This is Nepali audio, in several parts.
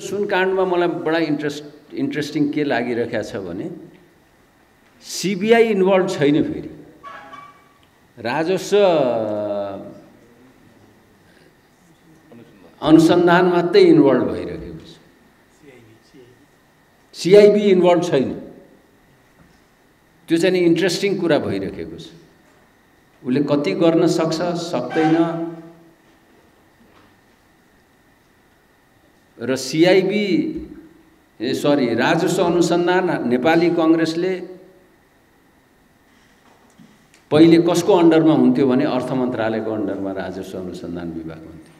सुनकाण्डमा मलाई बडा इन्ट्रेस्टिङ के लागिरहेको छ भने सीबीआई इन्भल्भ छैन, फेरि राजस्व अनुसन्धान मात्रै इन्भल्भ भइरहेको छ, सीआईबी इन्भल्भ छैन। त्यो चाहिँ इन्ट्रेस्टिङ कुरा भइरहेको छ। उसले कति गर्न सक्छ सक्दैन र सीआईबी राजस्व अनुसन्धान नेपाली कांग्रेसले पहिले कसको अन्डरमा हुन्थ्यो भने अर्थ मन्त्रालयको अन्डरमा राजस्व अनुसन्धान विभाग हुन्थ्यो।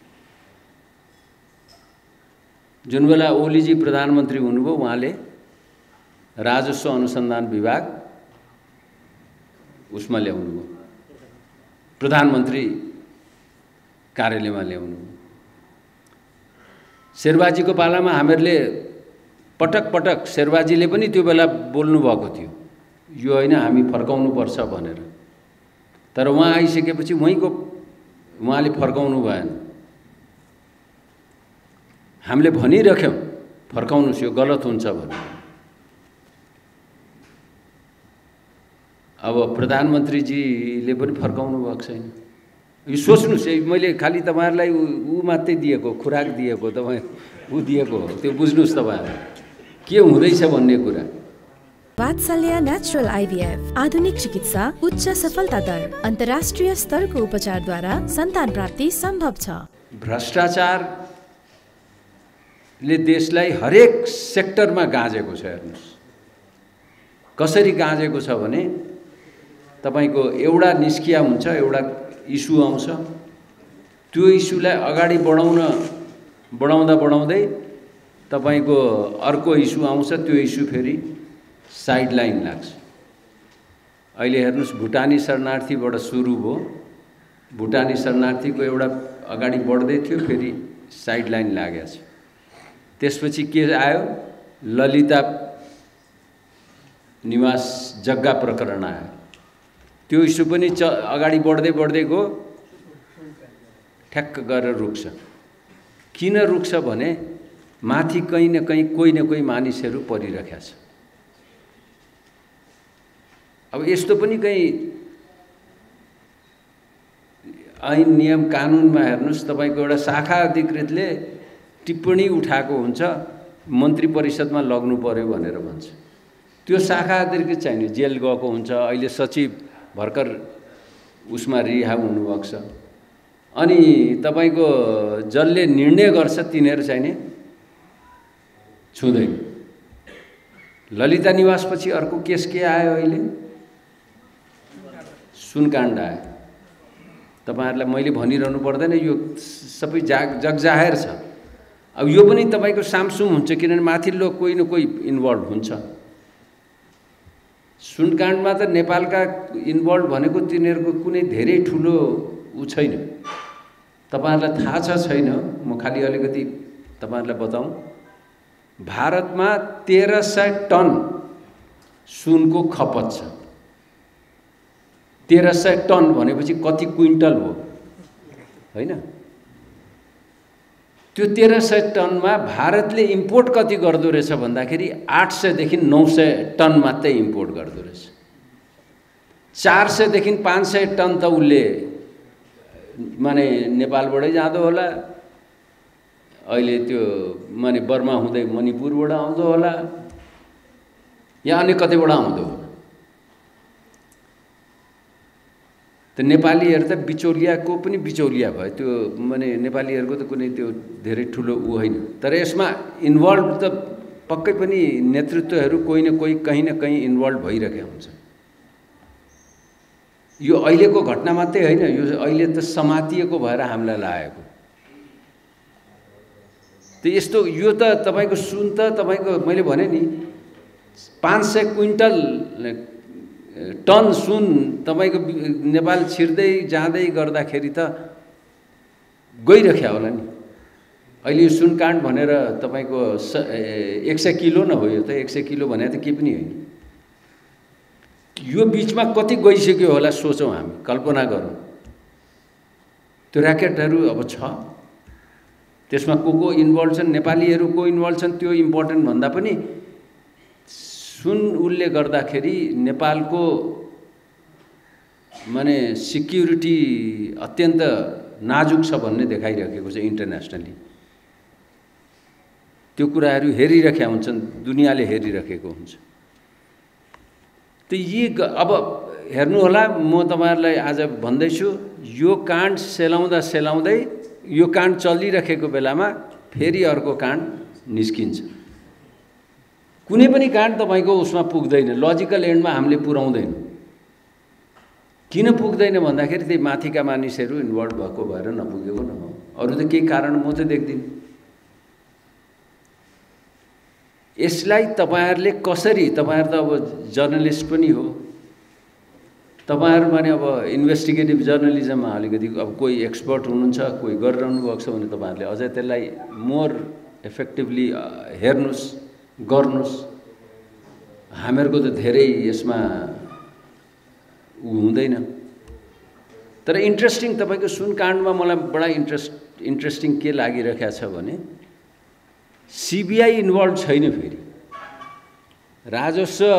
जुन बेला ओलीजी प्रधानमन्त्री हुनुभयो उहाँले राजस्व अनुसन्धान विभाग उसमा ल्याउनुभयो, प्रधानमन्त्री कार्यालयमा ल्याउनुभयो। शेरबाजीको पालामा हामीहरूले पटक पटक शेरबाजीले पनि त्यो बेला बोल्नु भएको थियो, यो हैन हामी फर्काउनु पर्छ भनेर। तर उहाँ आइसकेपछि उहाँले फर्काउनु भएन। हामीले भनिरख्यौं फर्काउनुस्, यो गलत हुन्छ भनेर। अब प्रधानमन्त्रीजीले पनि फर्काउनु भएको छैन। यो सोच्नुस्, मैले खालि तपाईहरुलाई उ मात्रै दिएको, खुराक दिएको, तपाई उ दिएको हो, त्यो बुझ्नुस् तपाईहरु के हुँदैछ भन्ने कुरा। वात्सल्य नेचुरल आईवीएफ आधुनिक चिकित्सा, उच्च सफलता दर, अन्तर्राष्ट्रिय स्तरको उपचारद्वारा सन्तान प्राप्ति सम्भव छ। भ्रष्टाचारले देशलाई हरेक सेक्टरमा गाँजेको छ। हेर्नुस् कसरी गाँजेको छ भने तपाईको एउटा निस्किया हुन्छ, एउटा इस्यु आउँछ, त्यो इस्युलाई अगाडि बढाउँदै तपाईको अर्को इस्यु आउँछ, त्यो इस्यु फेरि साइडलाइन लाग्छ। अहिले हेर्नुस् भुटानी शरणार्थीबाट सुरु भयो, भुटानी शरणार्थीको एउटा अगाडि बढ्दै थियो, फेरि साइडलाइन लागेको छ। त्यसपछि के आयो, ललिता निवास जग्गा प्रकरण आयो, त्यो इस्यु पनि अगाडि बढ्दै गयो, ठ्याक्क गरेर रुक्छ। किन रुक्छ भने माथि कहीँ न कहीँ कोही न कोही मानिसहरू परिरहेका छ। अब यस्तो पनि कहीँ ऐन नियम कानुनमा हेर्नुस्, तपाईको एउटा शाखा अधिकृतले टिप्पणी उठाएको हुन्छ, मन्त्री परिषदमा लग्नु पर्यो भनेर भन्छ। त्यो शाखा अधिकृत चाहिने जेल गएको हुन्छ, अहिले सचिव भर्खर उसमा रिहा हुनुभएको छ। अनि तपाईको जसले निर्णय गर्छ तिनीहरू चाहिने छुँदैन। ललिता निवासपछि अर्को केस के आयो, अहिले सुनकाण्ड आयो। तपाईहरुलाई मैले भनिरहनु पर्दैन, यो सबै जगजाहेर छ। अब यो पनि तपाईको सामसुम हुन्छ, किनभने माथिल्लो कोही न कोही इन्भल्भ हुन्छ। सुनकाण्डमा त नेपालका इन्भल्भ भनेको तिनीहरूको कुनै धेरै ठुलो उ छैन। तपाईहरुलाई थाहा छ छैन, म खालि अलिकति तपाईहरुलाई बताऊँ। भारतमा 1300 टन सुनको खपत छ। 1300 टन भनेपछि कति क्विन्टल हो, हैन? त्यो 1300 टनमा भारतले इम्पोर्ट कति गर्दो रहेछ भन्दाखेरि 800 देखि 900 टन मात्रै इम्पोर्ट गर्दो रहेछ। 400 देखि 500 टन त उसले माने नेपालबाटै जाँदो होला, अहिले त्यो माने बर्मा हुँदै मणिपुरबाट आउँदो होला, या अन्य कतैबाट आउँदो होला। त नेपालीहरु त बिचौलियाको पनि बिचौलिया भयो, त्यो माने नेपालीहरुको त कुनै त्यो धेरै ठुलो उ हैन। तर यसमा इन्भल्भ त पक्कै पनि नेतृत्वहरु कोही न कोही कहीं न कहीं इन्भल्भ भइरहेका हुन्छ। यो अहिलेको घटना मात्रै हैन, यो अहिले त समातिएको भएर हामीलाई लागेको। त यस्तो यो त तपाईको सुन त तपाईको मैले भने नि 500 क्विन्टल टन सुन तपाईको नेपाल छिर्दै जाँदै गर्दाखेरि त गइरख्या होला नि। अहिले यो सुनकाण्ड भनेर तपाईको 100 किलो न हो, यो त 100 किलो भने त के पनि हैन। यो बीचमा कति गइसक्यो होला सोचौं, हामी कल्पना गरौं। त्यो र्याकेटहरु अब छ, त्यसमा को इन्भल्भ छन्, नेपालीहरू को इन्भल्भ छन् त्यो इम्पोर्टेन्ट भन्दा पनि सुन उसले गर्दाखेरि नेपालको माने सिक्युरिटी अत्यन्त नाजुक छ भन्ने देखाइरहेको छ इन्टरनेसनली। त्यो कुराहरू हेरिरहेका हुन्छन्, दुनियाँले हेरिरहेको हुन्छ। त अब हेर्नु होला, म तपाईहरुलाई आज भन्दैछु, यो काण्ड सेलाउँदै यो काण्ड चलिरहेको बेलामा फेरि अर्को काण्ड निस्किन्छ। कुनै पनि काण्ड तपाईको उसमा पुग्दैन, लजिकल एन्डमा हामीले पुर्याउँदैनौँ। किन पुग्दैन भन्दाखेरि त्यही माथिका मानिसहरू इन्भल्भ भएको भएर नपुगेको न हो, अरू त केही कारण म त देख्दिनँ। यसलाई तपाईहरुले कसरी, तपाईहरु त अब जर्नलिस्ट पनि हो, तपाईहरु माने अब इन्भेस्टिगेटिभ जर्नलिजममा अलिकति अब कोही एक्सपर्ट हुनुहुन्छ, कोही गरिरहनु भएको छ भने तपाईहरुले अझै त्यसलाई मोर इफेक्टिभली हेर्नुस्, गर्नुस्। हामीहरूको त धेरै यसमा हुँदैन। तर इन्ट्रेस्टिङ तपाईको सुन काण्डमा मलाई बडा इन्ट्रेस्टिङ के लागिरहेको छ भने सीबीआई इन्भल्भ छैन, फेरि राजस्व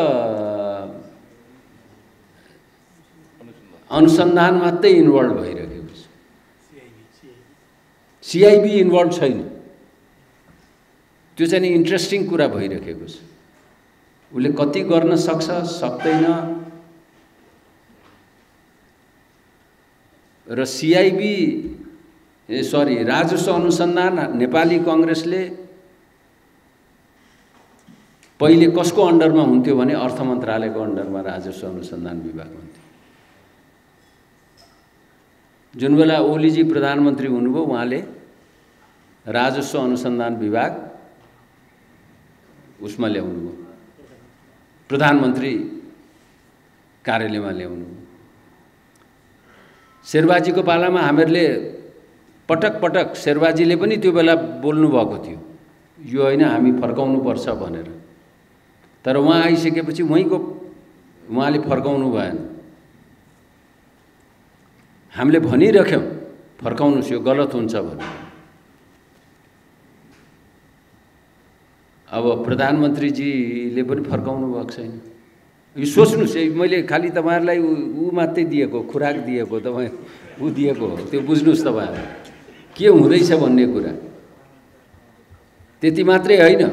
अनुसन्धान मात्रै इन्भल्भ भइरहेको छ, सीआईबी इन्भल्भ छैन। त्यो चाहिँ इन्ट्रेस्टिङ कुरा भइरहेको छ। उसले कति गर्न सक्छ, सक्दैन, र सीआईबी राजस्व अनुसन्धान नेपाली कांग्रेसले पहिले कसको अन्डरमा हुन्थ्यो भने अर्थ मन्त्रालयको अन्डरमा राजस्व अनुसन्धान विभाग हुन्थ्यो। जुन बेला ओलीजी प्रधानमन्त्री हुनुभयो उहाँले राजस्व अनुसन्धान विभाग उसमा ल्याउनुभयो, प्रधानमन्त्री कार्यालयमा ल्याउनुभयो। शेरबाजीको पालामा हामीहरूले पटक पटक शेरबाजीले पनि त्यो बेला बोल्नु भएको थियो, यो हैन हामी फर्काउनु पर्छ भनेर। तर उहाँ आइसकेपछि उहाँले फर्काउनु भएन। हामीले भनिरह्यौं फर्काउनुस्, यो गलत हुन्छ भनेर। अब प्रधानमन्त्रीजीले पनि फर्काउनु भएको छैन। यो सोच्नुस्, मैले खाली तपाईहरुलाई उ मात्रै दिएको, खुराक दिएको, तपाई उ दिएको हो, त्यो बुझ्नुस् तपाईहरु के हुँदैछ भन्ने कुरा। त्यति मात्रै हैन,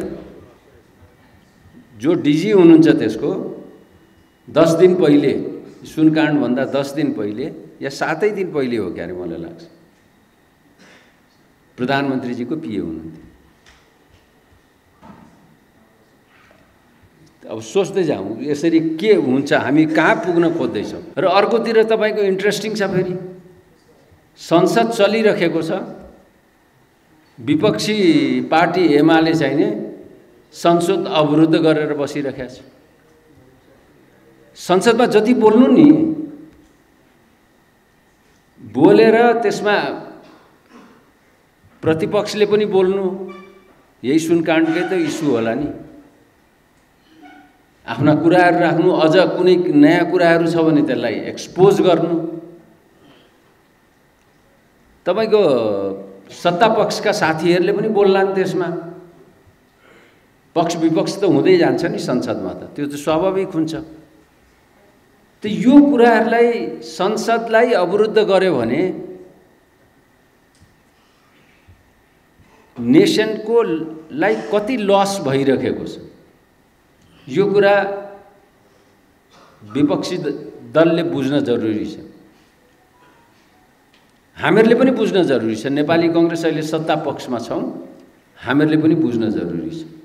जो डीजी हुनुहुन्छ त्यसको 10 दिन पहिले, सुनकाण्ड भन्दा 10 दिन पहिले या 7 दिन पहिले हो क्यारे मलाई लाग्छ, प्रधानमन्त्रीजीको पिए हुनुहुन्थ्यो। अब सोच्दै जाउँ यसरी के हुन्छ, हामी कहाँ पुग्न खोज्दैछौँ। र अर्कोतिर तपाईको इन्ट्रेस्टिङ छ, फेरि संसद चलिरहेको छ, विपक्षी पार्टी एमाले चाहिँ नि संसद अवरुद्ध गरेर बसिरहेको छ। संसदमा जति बोल्नु नि, बोलेर त्यसमा प्रतिपक्षले पनि बोल्नु, यही सुनकाण्डकै त इस्यु होला नि, आफ्ना कुराहरू राख्नु, अझ कुनै नयाँ कुराहरू छ भने त्यसलाई एक्सपोज गर्नु। तपाईको सत्ता पक्षका साथीहरूले पनि बोल्लान् त्यसमा, पक्ष विपक्ष त हुँदै जान्छ नि संसदमा, त त्यो त स्वाभाविक हुन्छ। त यो कुराहरूलाई संसदलाई अवरुद्ध गर्यो भने नेसनको लाई कति लस भइरहेको छ, यो कुरा विपक्षी दलले बुझ्न जरुरी छ, हामीहरूले पनि बुझ्न जरुरी छ। नेपाली कांग्रेस अहिले सत्ता पक्षमा छौं, हामीहरूले पनि बुझ्न जरुरी छ।